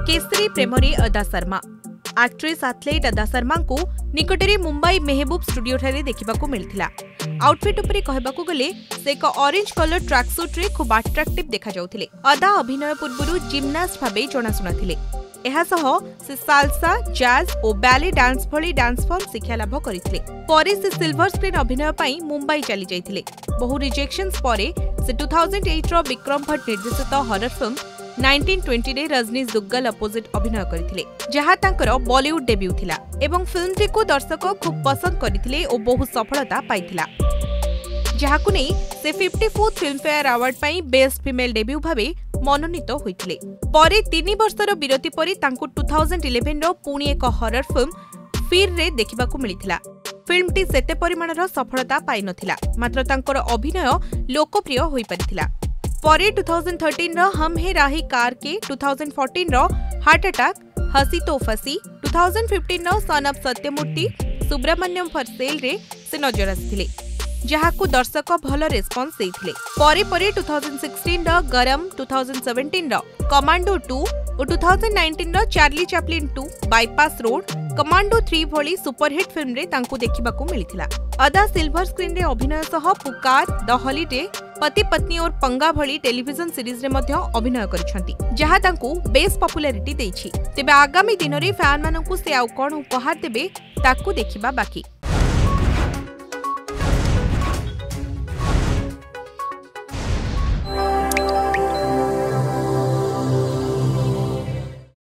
केसरी प्रेमरे अदा Sharma actress athlete अदा शर्मा को निकटरे मुंबई मेहबूब स्टूडियो ठारे देखिबाकू मिलथिला। आउटफिट उपरे कहबाकू गले से एक ऑरेंज कलर ट्रैक सूट रे खूब अट्रैक्टिव देखा जाउथिले। अदा अभिनय पूर्वरु जिम्नास्ट भाबे जणाशुना थिले। एहासह से साल्सा, जैज और बैले डांस भली डांस फॉर्म शिक्षा लाभ करथिले। परे से सिल्वर स्क्रीन अभिनय पई मुंबई चली जाइथिले। बहु रिजेक्शंस परे से 2008 रो विक्रम भट्ट निर्देशित हॉरर फिल्म 1920 रे रजनीश दुग्गल अपोजिट अभिनय करथिले, जहा तांकर बॉलीवुड डेब्यू थिला एवं फिल्म को दर्शक खूब पसंद करथिले और बहु सफलता पाइथिला, जहाकु नै से 54th फिल्मफेयर अवार्ड पई बेस्ट फीमेल डेब्यू भाबे मनोनीत होइथिले। परे 3 वर्षर विरति परे तांको 2011 रो पुणी एक हॉरर फिल्म फिर रे देखिबाकू मिलिथिला। फिल्मटी सेते परिमाणर सफलता पाइ नथिला, मात्र तांकर अभिनय लोकप्रिय होई परिथिला। परे 2013 रो हम है राही कार के, 2014 रो हार्ट अटैक, हसी तो फसी, 2015 रो son of Satyamurthy, Subramanyam for sale रे से नजर आसिथिले, जहाकू दर्शक भल रेस्पॉन्स देइथिले। परे परे 2016 रो गरम, 2017 रो कमांडो 2 और 2019 रो Charlie Chaplin 2, bypass road, commando 3 भली सुपरहिट फिल्म रे तांकू देखिबाकू मिलिथिला। अदा सिल्वर स्क्रीन रे अभिनय सह पुकार, द हॉलिडे, पति पत्नी और पंगा भली टेलीविजन सीरीज रे मध्य अभिनय करिसंती, जहा तांकू बेस पॉपुलैरिटी देइछि। तेबे आगामी दिन रे फैन मानकू से आउ कोन उपहार देबे ताकू देखिबा बाकी।